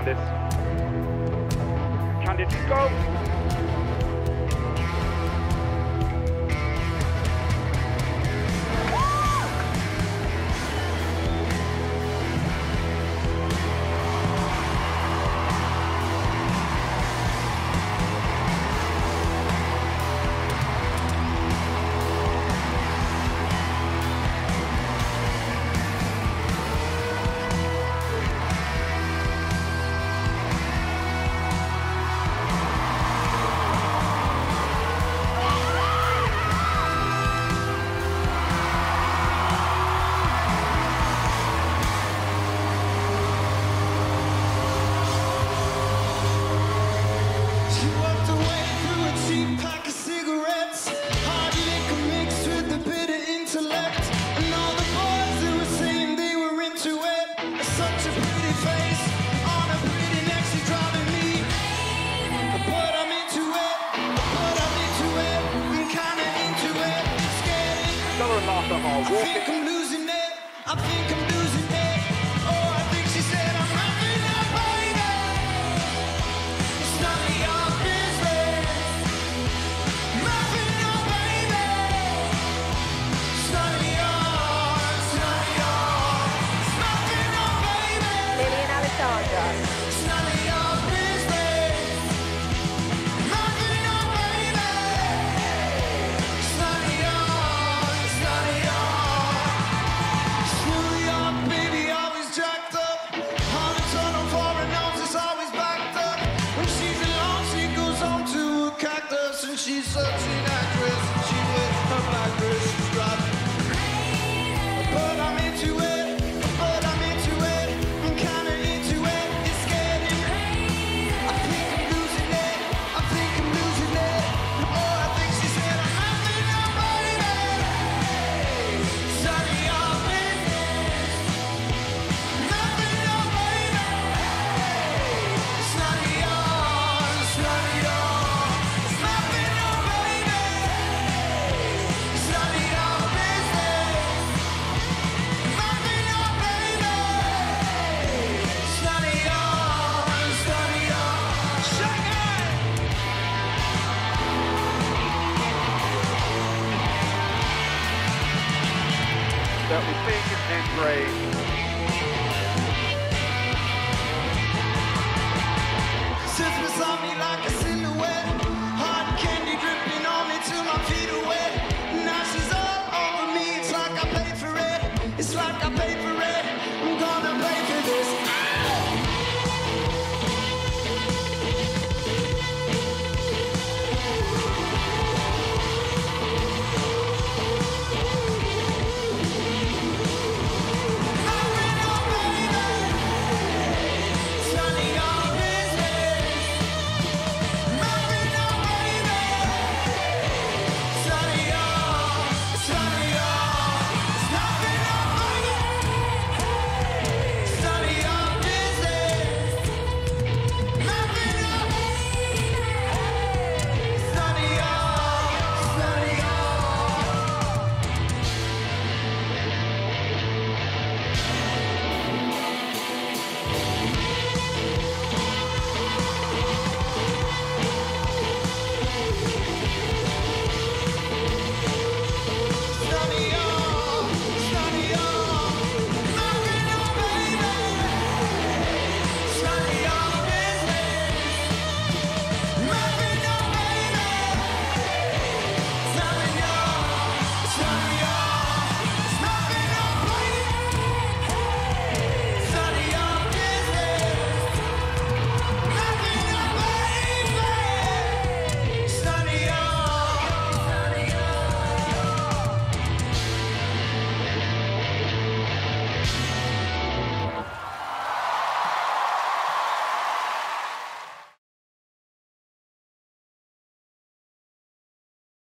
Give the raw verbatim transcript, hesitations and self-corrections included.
Candice. Candice, go! I think I'm losing it, I think I'm losing it. Oh, I think she said I'm wrapping up, baby. It's none of your business. Wrapping up, baby. It's none of yours, it's none of yours. Wrapping up, baby. Lily and Alessandra. It's none of your business. Wrapping up, baby. It's none of yours, it's none of yours. She's such an actress, and she wears her black dress, she's driving me crazy. But I'm into it, but I'm into it, I'm kinda into it, it's getting crazy. I think I'm losing it, I think I'm losing it. Oh, I think she said I'm wrapping up, baby. It's none of your business. Wrapping up, baby. It's none of yours, it's none of yours. That we think is engraved. Sits beside me like a silhouette, hard candy dripping on me till my feet are wet. Now she's all over me, it's like I paid for it. It's like I paid